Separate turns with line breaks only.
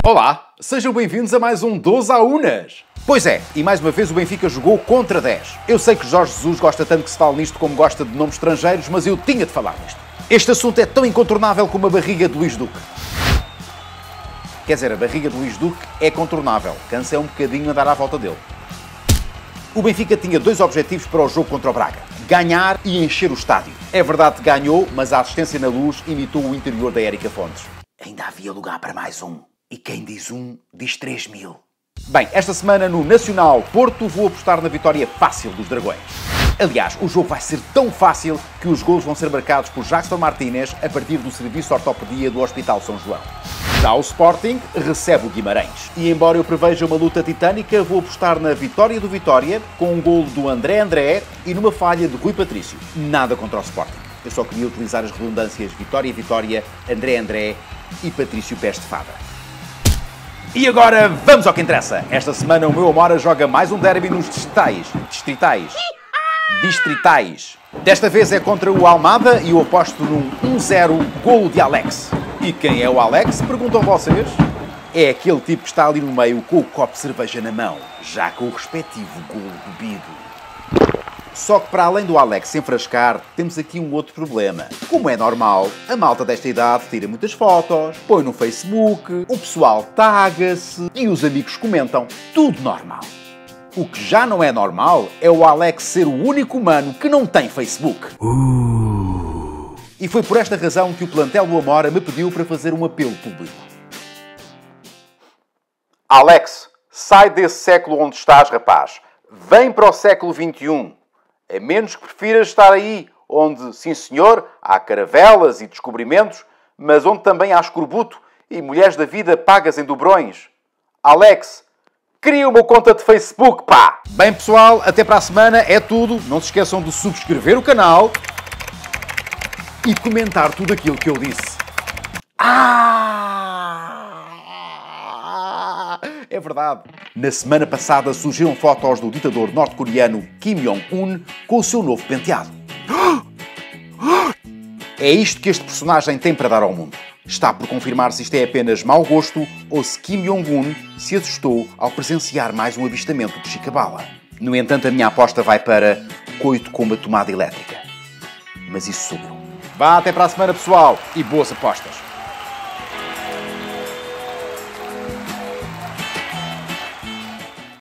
Olá, sejam bem-vindos a mais um 12 à Unas. Pois é, e mais uma vez o Benfica jogou contra 10. Eu sei que Jorge Jesus gosta tanto que se fale nisto como gosta de nomes estrangeiros, mas eu tinha de falar nisto. Este assunto é tão incontornável como a barriga de Luís Duque. Quer dizer, a barriga de Luís Duque é contornável, cansa um bocadinho a dar à volta dele. O Benfica tinha dois objetivos para o jogo contra o Braga: ganhar e encher o estádio. É verdade que ganhou, mas a assistência na luz imitou o interior da Érica Fontes. Ainda havia lugar para mais um. E quem diz um, diz 3.000. Bem, esta semana no Nacional Porto vou apostar na vitória fácil dos Dragões. Aliás, o jogo vai ser tão fácil que os golos vão ser marcados por Jackson Martínez a partir do serviço de ortopedia do Hospital São João. Já o Sporting recebe o Guimarães. E embora eu preveja uma luta titânica, vou apostar na vitória do Vitória, com um golo do André e numa falha de Rui Patrício. Nada contra o Sporting. Eu só queria utilizar as redundâncias Vitória, André e Patrício Pés de Fada. E agora vamos ao que interessa. Esta semana o meu Amora joga mais um derby nos distritais. Desta vez é contra o Almada e eu aposto num 1-0 golo de Alex. E quem é o Alex, perguntam vocês? É aquele tipo que está ali no meio com o copo de cerveja na mão, já com o respectivo golo bebido. Só que para além do Alex se enfrascar, temos aqui um outro problema. Como é normal, a malta desta idade tira muitas fotos, põe no Facebook, o pessoal taga-se e os amigos comentam. Tudo normal. O que já não é normal é o Alex ser o único humano que não tem Facebook. E foi por esta razão que o plantel do Amora me pediu para fazer um apelo público. Alex, sai desse século onde estás, rapaz. Vem para o século XXI. A menos que prefiras estar aí, onde, sim senhor, há caravelas e descobrimentos, mas onde também há escorbuto e mulheres da vida pagas em dobrões. Alex, cria uma conta de Facebook, pá! Bem, pessoal, até para a semana. É tudo. Não se esqueçam de subscrever o canal e comentar tudo aquilo que eu disse. É verdade. Na semana passada surgiram fotos do ditador norte-coreano Kim Jong-un com o seu novo penteado. É isto que este personagem tem para dar ao mundo. Está por confirmar se isto é apenas mau gosto ou se Kim Jong-un se assustou ao presenciar mais um avistamento de Chicabala. No entanto, a minha aposta vai para coito com uma tomada elétrica. Mas isso sou eu. Vá, até para a semana, pessoal, e boas apostas.